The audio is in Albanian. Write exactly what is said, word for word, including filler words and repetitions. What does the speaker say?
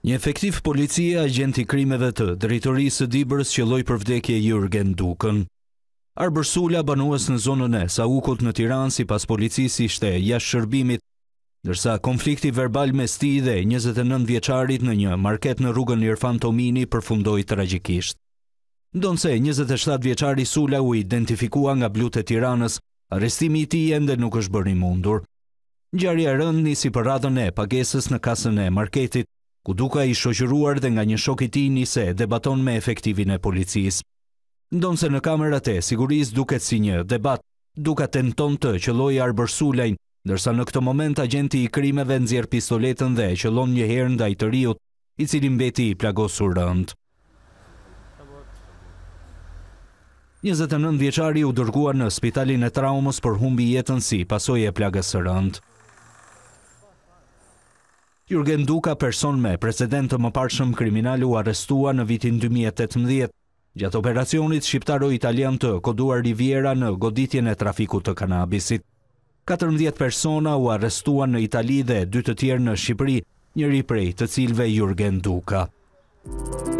Një efektiv policie, agjent i krimeve të drejtorisë së Dibrës qëlloi për vdekje Jurgen Dukën. Arbër Sula, banues në zonën e Saukut në Tiranë, sipas policisë ishte jashtë shërbimit, ndërsa konflikti verbal mes tij dhe njëzet e nëntë vjeçarit në një market në rrugën Irfan Tomini përfundoi tragjikisht. Ndonse njëzet e shtatë vjeçari Sula u identifikua nga blut e Tiranës, arrestimi i tij ende nuk është bërë i mundur. Ngjarja e rëndë nisi për radhën e pagesës në kasën e marketit, ku Duka i shoqëruar dhe nga një shok i tij nisi debaton me efektivin e policisë. Ndonse në kamerat e sigurisë duket si një debat, Duka tenton të qëllojë Arbër Sulajn, ndërsa në këtë moment agjenti i krimeve nxjerr pistoletën dhe qëllon një herë ndaj të riut, i cili mbeti i plagosur rënd. njëzet e nëntë vjeçari u dërguar në spitalin e traumës për humbi jetën si pasojë e plagës së rënd. Jurgen Duka, person me precedent të mëparshëm kriminal, u arrestua në vitin dy mijë e tetëmbëdhjetë, gjatë operacionit shqiptaro-italian të koduar Riviera në goditjen e trafikut të kanabisit. katërmbëdhjetë persona u arrestuan në Itali dhe dy të tjerë në Shqipëri, njëri prej të cilëve Jurgen Duka.